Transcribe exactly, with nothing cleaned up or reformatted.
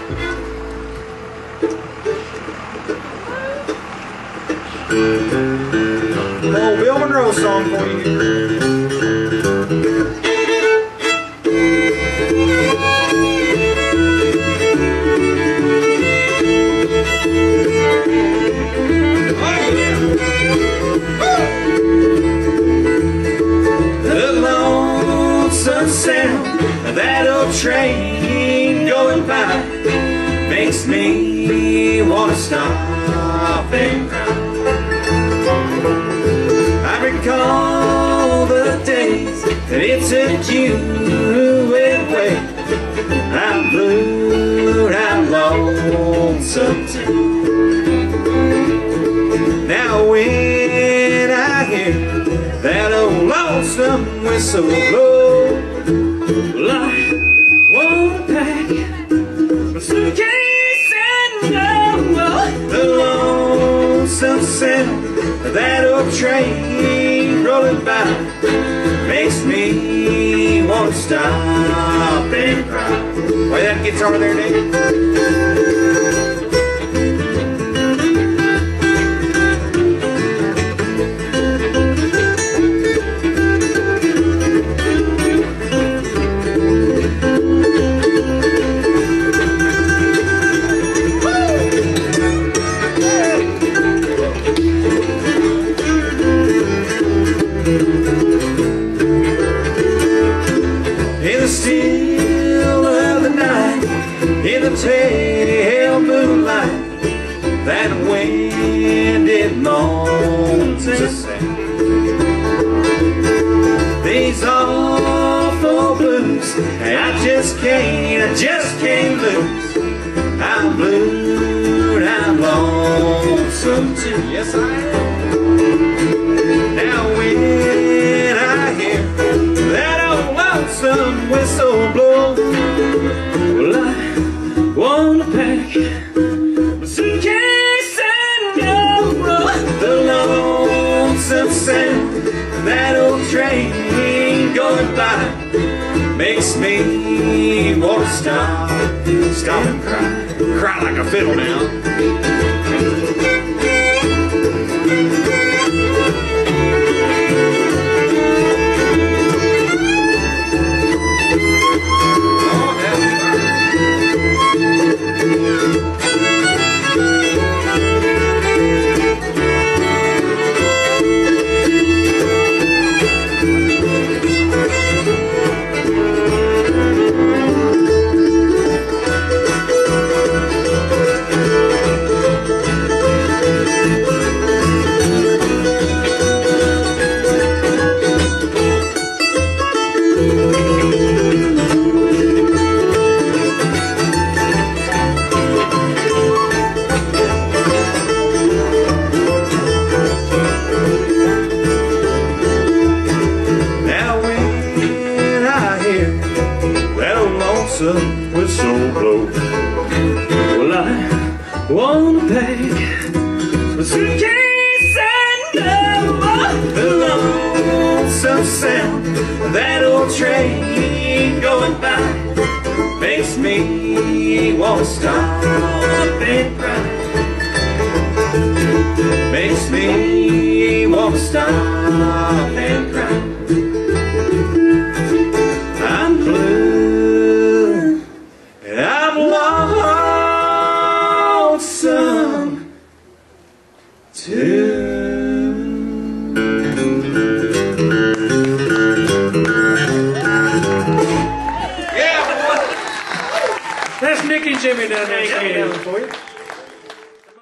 Old Glen Rose song for you. The lonesome sound of that old train going by makes me want to stop and cry. I recall the days that it took you away. I'm blue, I'm lonesome too. Now when I hear that old lonesome whistle blow, well, I wanna pack my suitcase and go. The lonesome sound of that old train rolling by makes me want to stop and cry. Play that guitar there, Dave. In the still of the night, in the pale moonlight, that wind it moans a sound. These awful blues, I just can't, I just can't lose. I'm blue, I'm lonesome too. Yes, I am. Now when I hear that old lonesome whistle blow, well, I wanna pack my suitcase and go. The lonesome sound of that old train going by makes me wanna stop, stop and cry, cry like a fiddle now. Whistle blow, well, I wanna pack my suitcase and go. The lonesome sound of that old train going by makes me wanna stop and cry. Makes me wanna stop and cry. I'm blue. Lonesome too. Yeah, that's Nick and Jimmy down there. For you.